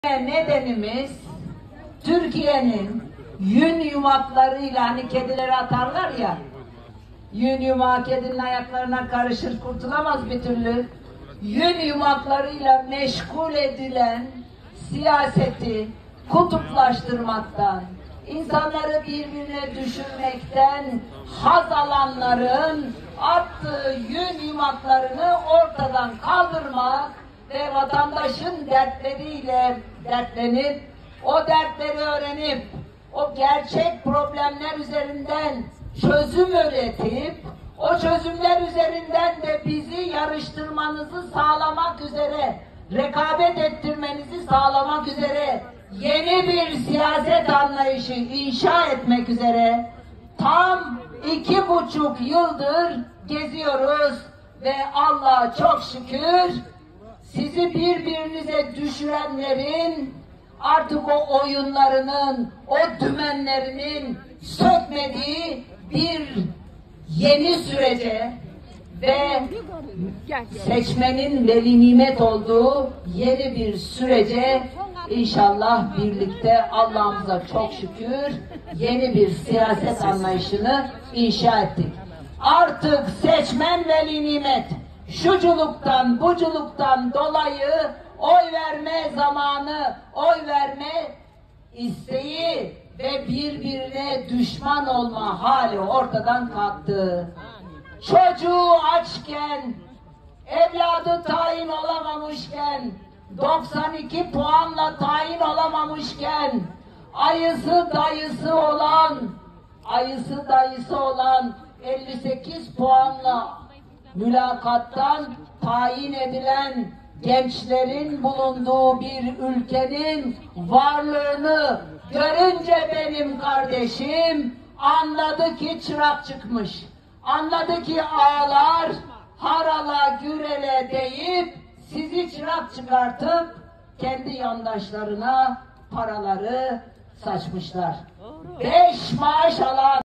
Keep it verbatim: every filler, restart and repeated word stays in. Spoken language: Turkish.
Nedenimiz Türkiye'nin yün yumaklarıyla, hani kedileri atarlar ya, yün yumağı kedinin ayaklarına karışır, kurtulamaz bir türlü. Yün yumaklarıyla meşgul edilen siyaseti kutuplaştırmaktan, insanları birbirine düşürmekten haz alanların attığı yün yumaklarını ortadan kaldırmak ve vatandaşın dertleriyle dertlenip, o dertleri öğrenip, o gerçek problemler üzerinden çözüm üretip, o çözümler üzerinden de bizi yarıştırmanızı sağlamak üzere, rekabet ettirmenizi sağlamak üzere yeni bir siyaset anlayışı inşa etmek üzere tam iki buçuk yıldır geziyoruz ve Allah'a çok şükür sizi birbirinize düşürenlerin artık o oyunlarının, o dümenlerinin sökmediği bir yeni sürece ve seçmenin veli nimet olduğu yeni bir sürece inşallah birlikte Allah'ımıza çok şükür yeni bir siyaset anlayışını inşa ettik. Artık seçmen veli nimet şuculuktan, buculuktan dolayı oy verme zamanı, oy verme isteği ve birbirine düşman olma hali ortadan kalktı. Çocuğu açken, evladı tayin olamamışken, doksan iki puanla tayin olamamışken, ayısı dayısı olan, ayısı dayısı olan elli sekiz puanla mülakattan tayin edilen gençlerin bulunduğu bir ülkenin varlığını görünce benim kardeşim anladı ki çırak çıkmış. Anladı ki ağalar harala gürele deyip sizi çırak çıkartıp kendi yandaşlarına paraları saçmışlar. Beş maaş alan